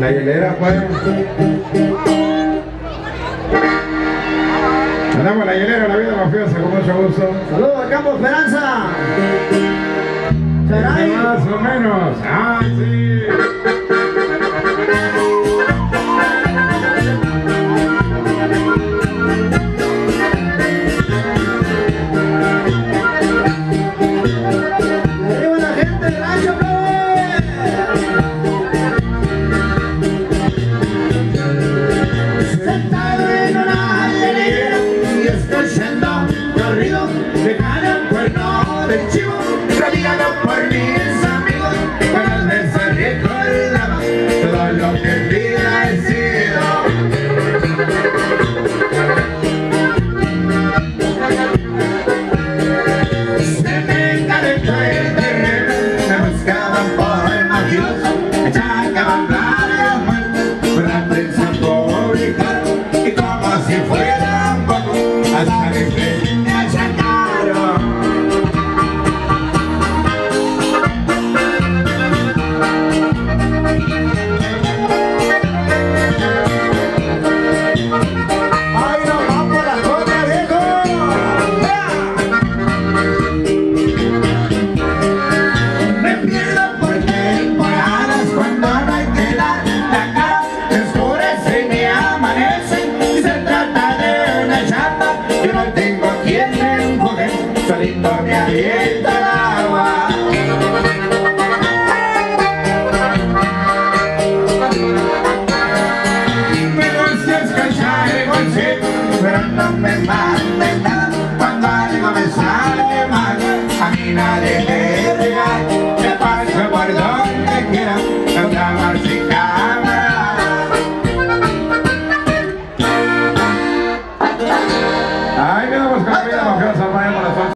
La hielera, pues. Andamos la hielera, la vida mafiosa, con mucho gusto. Saludos a Campo Esperanza. Más o menos. Ah, sí. Arriba la gente del rancho, sentado en una hielera y escuchando corrido de cara cuerno del chivo, rodeado por mis amigos, cuando me recordaba todo lo que en vida he sido. Se me calentó el terreno, me buscaban por mafioso, me sacaban varias muertes por la prensa publicaron, y como si fueran poco, hasta mi fe me achacaron. ¡Ay, no va por la copa, viejo! Me pierdo por temporadas cuando no hay que dar la cara. Me oscurece y me amanece y se trata de una chapa. Yo no tengo quien me empuje, solito me avienta el agua. Me gusta escuchar el consejo, pero no me mande nada. Cuando algo me sale mal, a mí nadie me regala. Me paso por donde quiera, no trabajo sin cámara. Ahí quedamos con la vida mafiosa, vaya.